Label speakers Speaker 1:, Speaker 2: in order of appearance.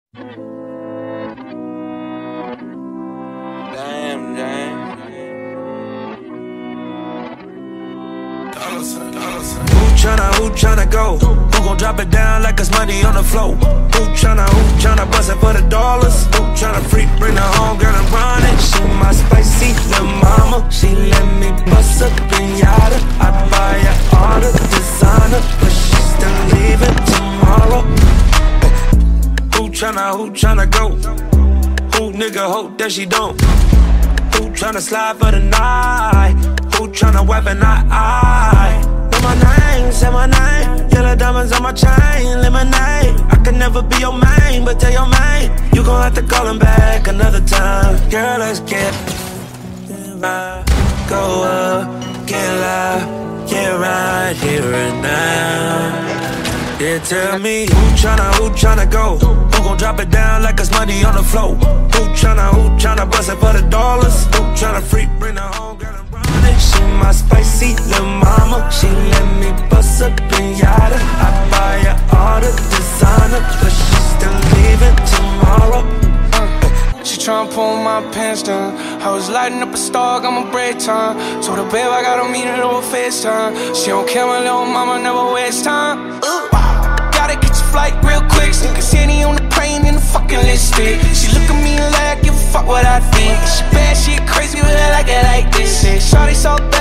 Speaker 1: Damn, James.
Speaker 2: Who tryna go? Who gon' drop it down like it's money on the floor? Who tryna bust it for the dollars? Who tryna freak, bring her home, girl, and run it? She my spicy little mama. She let me bust a pinata. I buy her all the designer, but she still leaving tomorrow. Who tryna go? Who nigga hope that she don't? Who tryna slide for the night? Who tryna wipe an eye? Know my name, say my name. Yellow diamonds on my chain, lemonade. I can never be your main, but tell your main you gon' have to call him back another time. Girl, let's get right, go up, get loud, get right here and now. Yeah, tell me who tryna go? Who gon' drop it down like it's money on the floor? Who tryna bust it for the dollars? Who tryna freak, bring her home, girl, and run it? She my spicy little mama. She let me bust a pinata. I buy her all the designer, but she still leaving tomorrow.
Speaker 3: She tryna pull my pants down. I was lighting up a star, got my break time. Told her, babe, I gotta meet her over FaceTime. She don't care, my little mama never waste time. Gotta get your flight real quick. Cause Henny on the plane in the fucking lipstick. She look at me like, give a fuck what I think. She bad, she crazy, but I like it like this. Shawty so bad.